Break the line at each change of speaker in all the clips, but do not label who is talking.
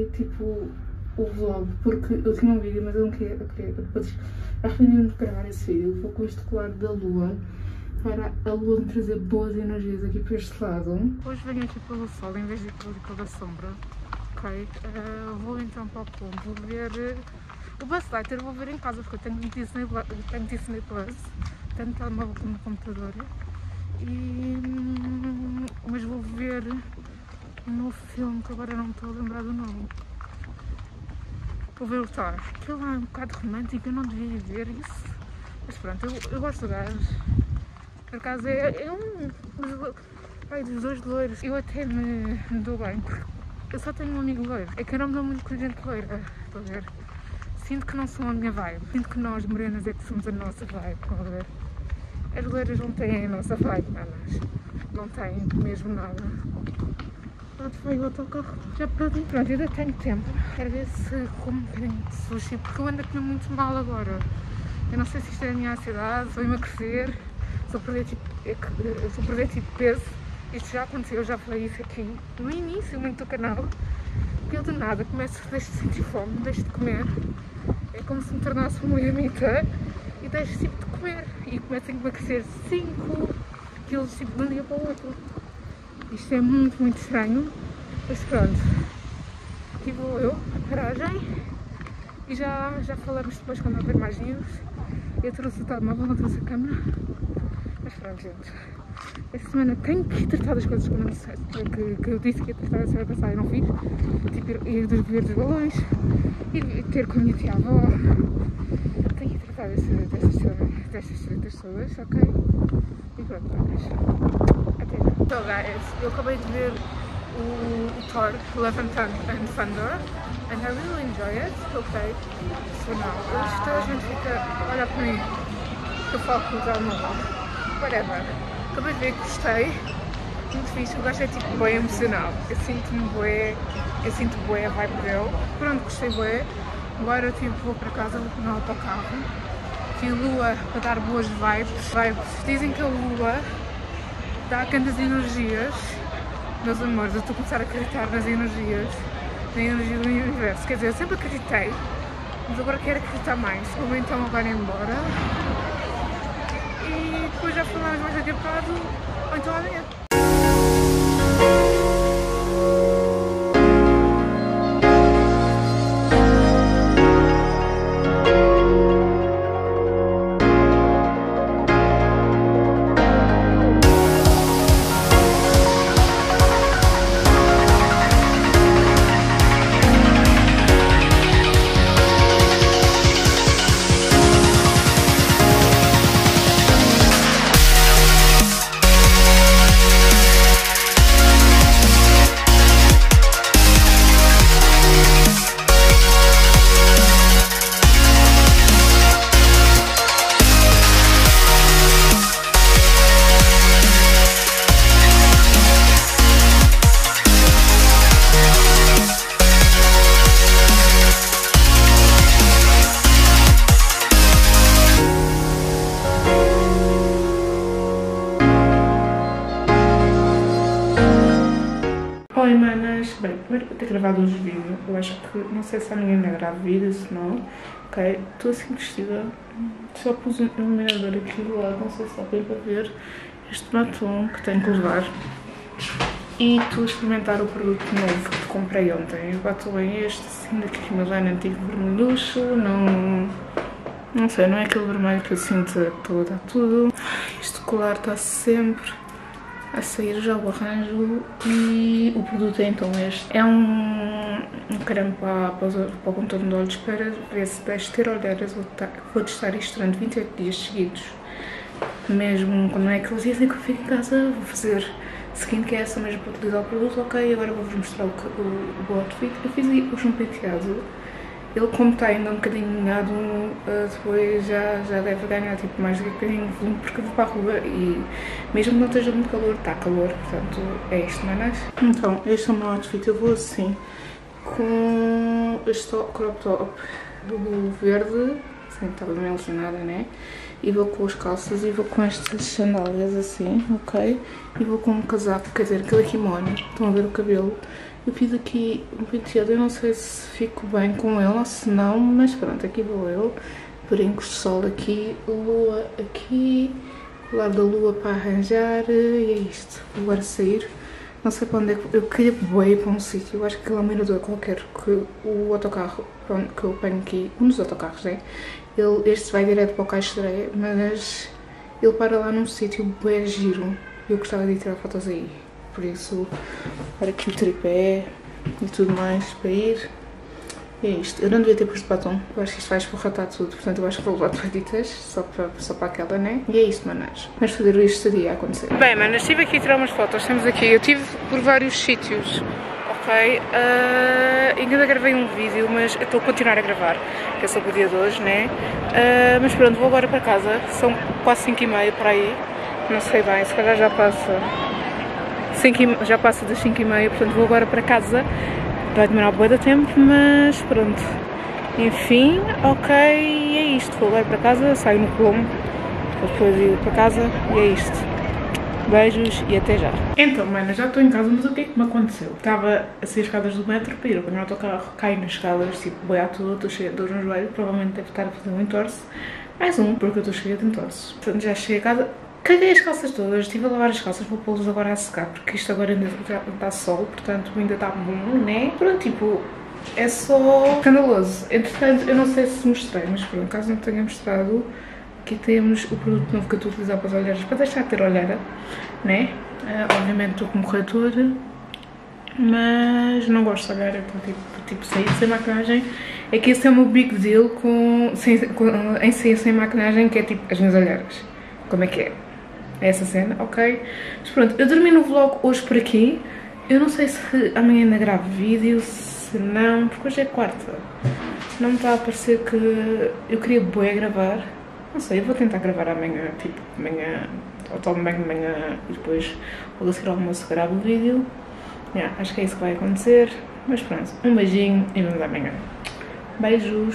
tipo o vlog, porque eu tinha um vídeo, mas eu não queria depois arrependi-me de gravar esse vídeo. Vou com este colar da lua para a lua me trazer boas energias aqui para este lado. Hoje venho aqui pelo sol em vez de ir pela sombra. Ok, vou então para o ponto, vou ver o Buzzlighter, vou ver em casa porque eu tenho Disney Plus, tanto no telemóvel como no computador, mas vou ver um novo filme que agora não me estou a lembrar do nome. Vou ver o Thor, aquilo é um bocado romântico, eu não devia ir ver isso, mas pronto, eu gosto do gajo. Por acaso é um dos dois loiros, eu até me dou bem, porque eu só tenho um amigo loiro, é que eu não me dou muito com gente loira, estou a ver? Sinto que não são a minha vibe, sinto que nós morenas é que somos a nossa vibe, estão a ver? As loiras não têm a nossa vibe, manas, não têm mesmo nada. Pronto, foi o autocarro, já perdi. Pronto, ainda tenho tempo, quero ver se como um bocadinho de sushi, porque eu ando a comer muito mal agora. Eu não sei se isto é a minha ansiedade, se eu emagrecer, se eu perder tipo peso. Isto já aconteceu, eu já falei isso aqui no início muito do canal, que eu de nada deixo de sentir fome, deixo de comer, é como se me tornasse uma ermita e deixo tipo de comer e começo a emagrecer 5 kg tipo de um dia para o outro. Isto é muito, muito estranho, mas pronto, aqui vou eu, a paragem, e já falamos depois quando houver mais news. Eu trouxe o telemóvel, não trouxe a câmera, mas pronto, gente. Esta semana tenho que tratar das coisas que eu disse que ia tratar a semana passada e não fiz. Tipo, ir ver dos balões, ir ter com a minha tia-avó. Tenho que tratar destas tretas todas, ok? E pronto, vamos. Até já. Então, guys, eu acabei de ver o Thor, Love and Thunder, and I really enjoy it, ok? So now, a gente fica, olha para mim, que eu falo com o telemóvel, whatever. Acabei de ver que gostei, muito fixe, o gajo é tipo bem emocional, eu sinto bué a vibe dele, pronto, gostei bué, agora tipo vou para casa, vou para o autocarro, que a lua, para dar boas vibes, dizem que a lua dá grandes energias, meus amores, eu estou a começar a acreditar nas energias, na energia do universo, quer dizer, eu sempre acreditei, mas agora quero acreditar mais, vou então agora embora. E depois já falamos mais daqui a bocado, ou então amanhã. Oi manas, bem, primeiro vou ter gravado hoje vídeo, eu acho que, não sei se amanhã ainda gravo vídeo, se não, ok, estou assim vestida, só pus um iluminador aqui do lado, não sei se dá bem para ver, este batom que tenho que levar, e estou a experimentar o produto novo que comprei ontem, o batom é este, assim, daqui Milano antigo vermelho luxo, não sei, não é aquele vermelho que eu sinto toda, tudo, este colar está sempre a sair, já o arranjo, e o produto é então este. É um creme para o contorno de olhos para ver se deixo ter olheiras. Vou testar isto durante 28 dias seguidos. Mesmo quando não é aqueles dias em que eu fico em casa, vou fazer seguinte que é essa mesmo para utilizar o produto. Ok, agora vou-vos mostrar o outfit. Eu fiz hoje um penteado. Ele, como está ainda um bocadinho molhado, depois já deve ganhar tipo, mais de um bocadinho de volume, porque eu vou para a rua e mesmo que não esteja muito calor, está calor, portanto é isto, manas. Então, este é o meu outfit, eu vou assim, com este crop top verde, sem estar bem ilusionada, né? E vou com as calças e vou com estas sandálias assim, ok? E vou com um casaco, quer dizer, aquele kimono, estão a ver o cabelo? Eu fiz aqui um penteado, eu não sei se fico bem com ele ou se não, mas pronto, aqui vou eu. Brincos de sol aqui, lua aqui, colar da lua para arranjar e é isto. Vou agora sair. Não sei para onde é que... Eu queria ir para um sítio, eu acho que é um mirador qualquer, que o autocarro que eu apanho aqui, um dos autocarros, né? Este vai direto para o Caixo de Areia, mas ele para lá num sítio bem giro. Eu gostava de tirar fotos aí, por isso, para aqui o tripé e tudo mais para ir. E é isto. Eu não devia ter posto batom, eu acho que isto vai esforratar tudo, portanto eu acho que vou levar toalhitas só para aquela, né? E é isto, manas. Vamos fazer isto dia a acontecer. Bem, manas, estive aqui a tirar umas fotos, estamos aqui. Eu estive por vários sítios, ok? Ainda gravei um vídeo, mas eu estou a continuar a gravar, que é sobre o dia de hoje, né? Mas pronto, vou agora para casa, são quase 5h30 para aí, não sei bem, se calhar já passa das 5h30, portanto vou agora para casa. Vai demorar bué de tempo, mas pronto. Enfim, ok, é isto. Vou agora para casa, saio no Colombo, depois ir para casa e é isto. Beijos e até já. Então, mana, já estou em casa, mas o que é que me aconteceu? Estava a sair as escadas do metro para ir apanhar o autocarro, caio nas escadas, tipo, boi à toa, estou cheia de dor no joelho, provavelmente deve estar a fazer um entorse. Mais um, porque eu estou cheia de entorse. Portanto, já cheguei a casa. Caguei as calças todas, estive a lavar as calças, vou pô-las agora a secar, porque isto agora ainda está sol, portanto ainda está bom, né? Pronto, tipo, é só escandaloso. Entretanto, eu não sei se mostrei, mas por um caso não tenha mostrado, aqui temos o produto novo que eu estou a utilizar para as olheiras, para deixar de ter olheira, né? Obviamente estou com corretor, mas não gosto de olhar, então tipo sair sem maquilhagem. É que esse é o meu big deal em sair sem maquilhagem, que é tipo as minhas olheiras. Como é que é? É essa cena, ok? Mas pronto, eu dormi no vlog hoje por aqui. Eu não sei se amanhã ainda gravo vídeo, se não, porque hoje é quarta. Não me está a parecer que eu queria bué gravar. Não sei, eu vou tentar gravar amanhã, tipo, amanhã, ou tomo banho de manhã e depois vou seguir ao almoço gravo o vídeo. Yeah, acho que é isso que vai acontecer. Mas pronto, um beijinho e vemos amanhã. Beijos!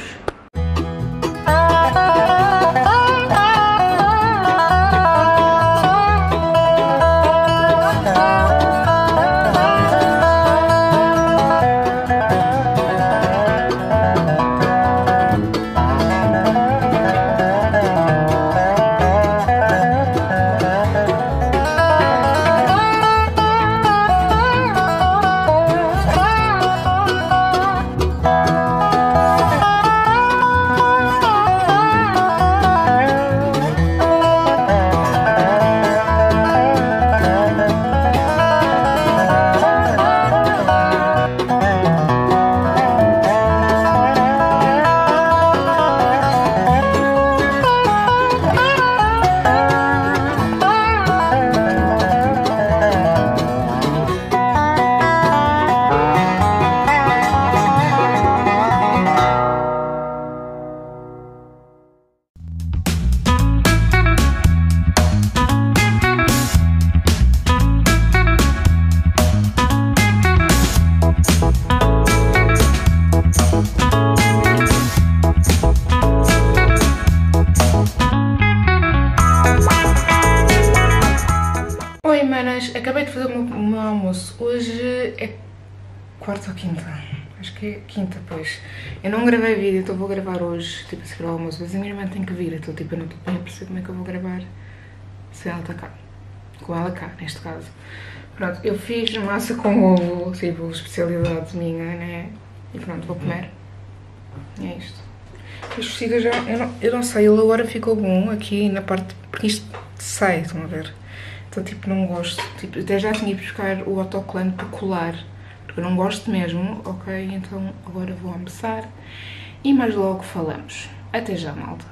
Acabei de fazer o meu almoço. Hoje é quarta ou quinta? Acho que é quinta, pois. Eu não gravei vídeo, então vou gravar hoje, tipo, a seguir ao almoço. Mas a minha irmã tem que vir, então tipo, eu não estou bem a perceber como é que eu vou gravar se ela está cá. Com ela cá, neste caso. Pronto, eu fiz massa com ovo, tipo, especialidade minha, né? E pronto, vou comer. E é isto. Este vestido eu não sei, ele agora ficou bom aqui na parte, porque isto sai, estão a ver? Então, tipo, não gosto. Tipo, até já tinha ido buscar o autocolante para colar, porque eu não gosto mesmo, ok? Então, agora vou almoçar e mais logo falamos. Até já, malta.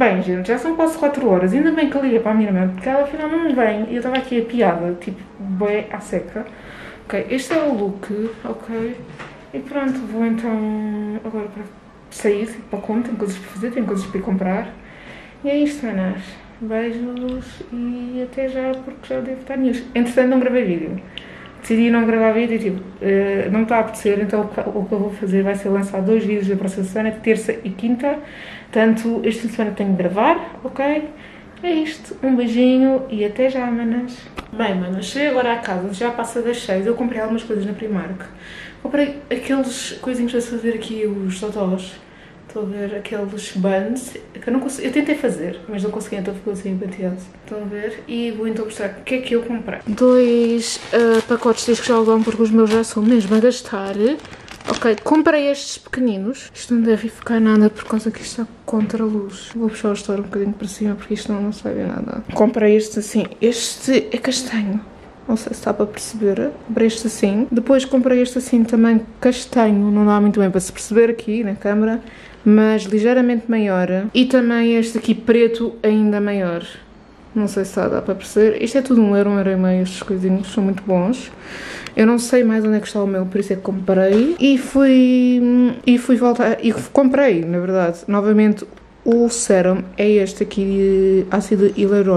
Bem, gente, já são quase 4 horas. Ainda bem que eu liguei para a minha irmã, porque ela afinal não vem. E eu estava aqui a piada, tipo, bem à seca. Ok, este é o look, ok? E pronto, vou então agora para sair, tipo, para como, tenho coisas para fazer, tenho coisas para ir comprar. E é isto, manas. Beijos e até já, porque já devo estar news. Entretanto, não gravei vídeo. Decidi não gravar vídeo e tipo, não está a apetecer, então o que eu vou fazer vai ser lançar 2 vídeos da próxima semana, terça e quinta. Portanto, esta semana tenho de gravar, ok? É isto, um beijinho e até já, manas. Bem, manas, cheguei agora à casa, já passa das 6, eu comprei algumas coisas na Primark. Comprei aqueles coisinhos para fazer aqui, os totós. Estou a ver aqueles buns que eu não consegui, eu tentei fazer, mas não consegui, então ficou assim penteado. Estão a ver? E vou então mostrar o que é que eu comprei. 2 pacotes de discos de algodão, porque os meus já são mesmo a gastar. Ok, comprei estes pequeninos. Isto não deve ficar nada por causa que isto está contra a luz. Vou puxar o store um bocadinho para cima porque isto não se vai ver nada. Comprei este assim. Este é castanho. Não sei se está para perceber. Comprei este assim. Depois comprei este assim também castanho. Não dá muito bem para se perceber aqui na câmera. Mas ligeiramente maior. E também este aqui preto ainda maior. Não sei se dá para perceber. Isto é tudo 1 euro, 1,5€. Estes coisinhos são muito bons. Eu não sei mais onde é que está o meu, por isso é que comprei. E fui voltar. E comprei, na verdade. Novamente, o sérum é este aqui de ácido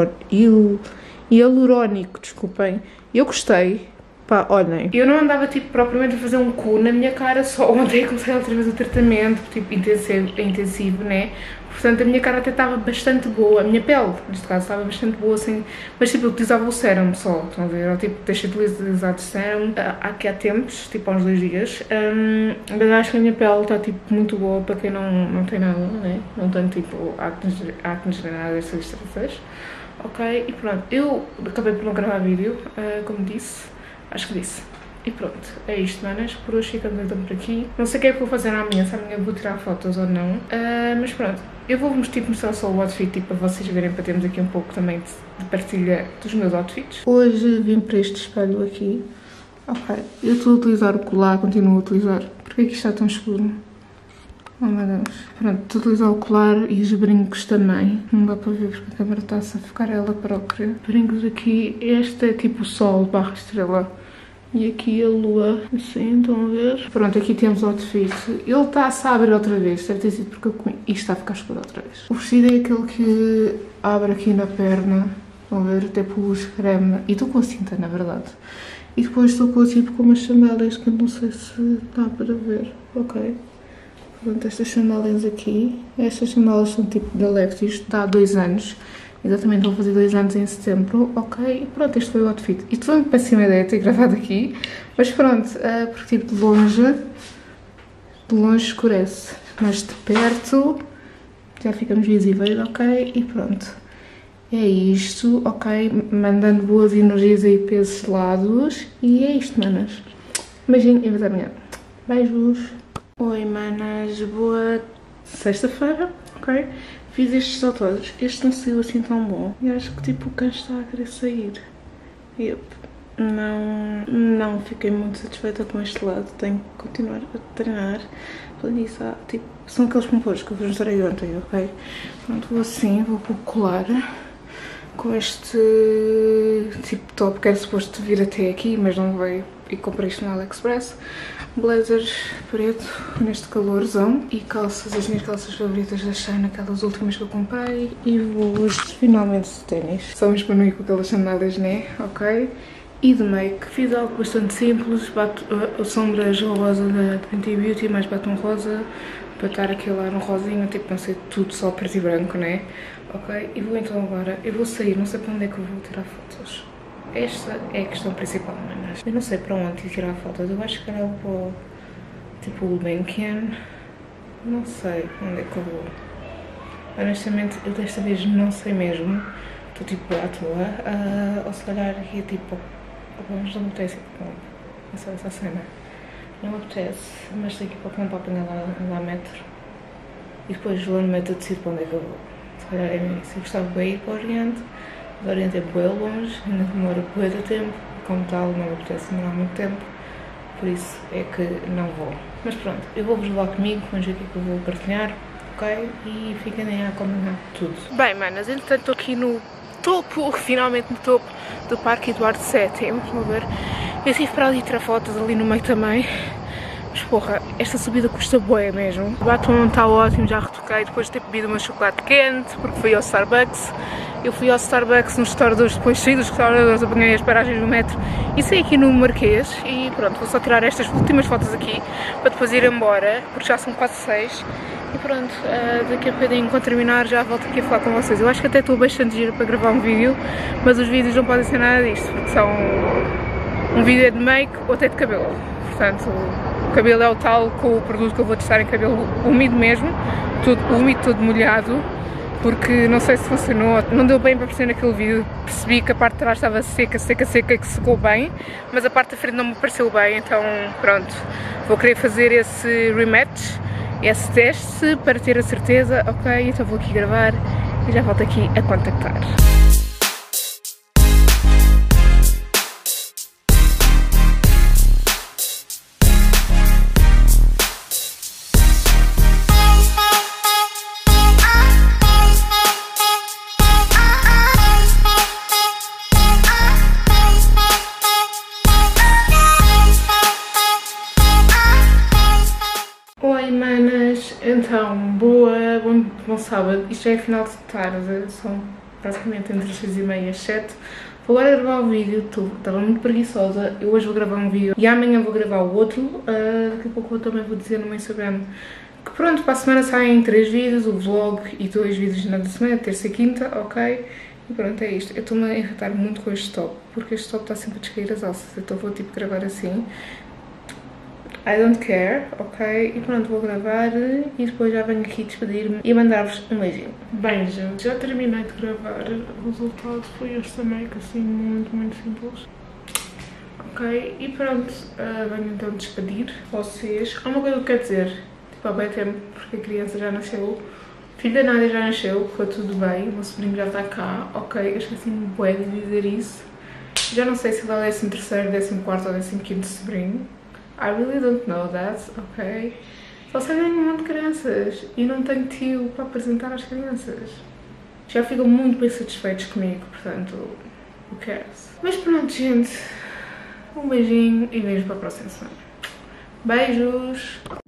hialurónico. Desculpem. Eu gostei. Pá, olhem. Eu não andava, tipo, propriamente a fazer um cu na minha cara. Só ontem comecei outra vez o tratamento, tipo, intensivo, né? Portanto, a minha cara até estava bastante boa. A minha pele, neste caso, estava bastante boa, assim. Mas, tipo, eu utilizava o sérum só, estão a ver? Eu, tipo, deixei de utilizar o sérum aqui há tempos, tipo, há uns 2 dias. Mas acho que a minha pele está, tipo, muito boa para quem não tem nada, né? Não tem, tipo, acne nem nada dessas estratégias. Ok? E pronto. Eu acabei por não gravar vídeo, como disse. Acho que disse. E pronto, é isto, manas. Por hoje ficamos então por aqui. Não sei o que é que vou fazer amanhã, se amanhã vou tirar fotos ou não. Mas pronto, eu vou-vos tipo, mostrar só o outfit tipo, para vocês verem, para termos aqui um pouco também de partilha dos meus outfits. Hoje vim para este espelho aqui. Ok, eu estou a utilizar o colar, continuo a utilizar. Porquê é que isto está tão escuro? Oh meu Deus. Pronto, estou a utilizar o colar e os brincos também. Não dá para ver porque a câmera está a ficar ela própria. Brincos aqui, este é tipo o sol / estrela. E aqui a lua, assim, estão a ver? Pronto, aqui temos o outfit. Ele está-se a abrir outra vez, deve ter sido porque eu comi. Isto está a ficar escuro outra vez. O vestido é aquele que abre aqui na perna, estão a ver? Até pus creme. E estou com a cinta, na verdade. E depois estou com tipo com umas sandálias que eu não sei se dá para ver. Ok. Pronto, estas sandálias aqui. Estas sandálias são tipo da Lex, isto dá 2 anos. Exatamente, vou fazer 2 anos em setembro, ok? E pronto, este foi o outfit. Isto foi uma péssima ideia ter gravado aqui, mas pronto, porque tipo de longe escurece, mas de perto já ficamos visíveis, ok? E pronto, é isto, ok? Mandando boas energias aí para esses lados e é isto, manas. Beijinho e até amanhã. Beijos. Oi, manas, boa sexta-feira, ok? Fiz estes totós. Este não saiu assim tão bom. E acho que tipo o cão está a querer sair. Yep. Não fiquei muito satisfeita com este lado. Tenho que continuar a treinar. Falando nisso, tipo, são aqueles pompons que eu vos mostrei ontem, ok? Pronto, vou assim, vou colar com este tipo top que era suposto vir até aqui, mas não veio. E comprei isto no AliExpress. Blazer preto neste calorzão e calças, as minhas calças favoritas da Shein, aquelas últimas que eu comprei, e vou hoje finalmente de ténis. Só mesmo para não ir com aquelas sandálias, né? Ok? E de make, fiz algo bastante simples, sombras rosa da Fenty Beauty, mais batom rosa, para estar aquele ar um rosinho, tipo não sei, tudo só preto e branco, né? Ok? E vou então agora, eu vou sair, não sei para onde é que eu vou tirar fotos. Esta é a questão principal, manas. Eu não sei para onde tirar fotos. Eu acho que era para tipo o Gulbenkian. Não sei para onde é que eu vou. Honestamente, eu desta vez não sei mesmo. Estou tipo à toa. Ou se calhar aqui tipo. Vamos, não me apetece ir para campo. Essa cena. Não me apetece, mas tenho que ir para campo para apanhar lá metro. E depois lá no metro decido para onde é que eu vou. Se calhar é mesmo. Se eu gostava de ir para o Oriente. O Oriente é bem longe, ainda demora bué de tempo, como tal não me apetece demorar muito tempo, por isso é que não vou. Mas pronto, eu vou-vos levar comigo, vamos ver o que é que eu vou partilhar, ok? E fiquem aí a acompanhar tudo. Bem, manas, entretanto estou aqui no topo, finalmente no topo do Parque Eduardo VII, vamos ver. Eu tive para ali tirar fotos ali no meio também. Mas porra, esta subida custa bué mesmo. O batom está ótimo, já retoquei depois de ter bebido o meu chocolate quente, porque fui ao Starbucks. Eu fui ao Starbucks nos restauradores, depois saí dos restauradores, apanhei as paragens do metro e saí aqui no Marquês. E pronto, vou só tirar estas últimas fotos aqui para depois ir embora, porque já são quase 6. E pronto, daqui a bocadinho, quando terminar, já volto aqui a falar com vocês. Eu acho que até estou bastante gira para gravar um vídeo, mas os vídeos não podem ser nada disto, porque são um vídeo é de make, outro é de cabelo. Portanto, o cabelo é o tal com o produto que eu vou testar em cabelo úmido mesmo, tudo úmido, todo molhado, porque não sei se funcionou, não deu bem para perceber naquele vídeo, percebi que a parte de trás estava seca, seca, seca, que secou bem, mas a parte da frente não me pareceu bem, então pronto, vou querer fazer esse rematch, esse teste para ter a certeza, ok, então vou aqui gravar e já volto aqui a contactar. Oi manas, então bom sábado, isto já é final de tarde, são praticamente entre as 6h30 e as 7. Vou agora gravar o vídeo, estava muito preguiçosa, eu hoje vou gravar um vídeo e amanhã vou gravar o outro, daqui a pouco eu também vou dizer no meu Instagram que pronto, para a semana saem 3 vídeos, o vlog e 2 vídeos na semana, terça e quinta, ok? E pronto, é isto, eu estou-me a irritar muito com este top, porque este top está sempre a descair as alças, então vou tipo gravar assim. I don't care, ok? E pronto, vou gravar e depois já venho aqui despedir-me e mandar-vos um beijinho. Bem, gente, já terminei de gravar. O resultado foi este make, assim, muito simples. Ok, e pronto, venho então despedir vocês. Há uma coisa que eu quero dizer, tipo, há bem tempo, porque a criança já nasceu. O filho da Nádia já nasceu, foi tudo bem, o meu sobrinho já está cá, ok? Eu esqueci-me bué de dizer isso. Já não sei se ele é o 13º, 14º ou 15º sobrinho. I really don't know that, ok? Só sei um monte de crianças e não tenho tio para apresentar às crianças. Já ficam muito bem satisfeitos comigo, portanto, who cares? Mas pronto, gente, um beijinho e beijo para a próxima semana. Beijos!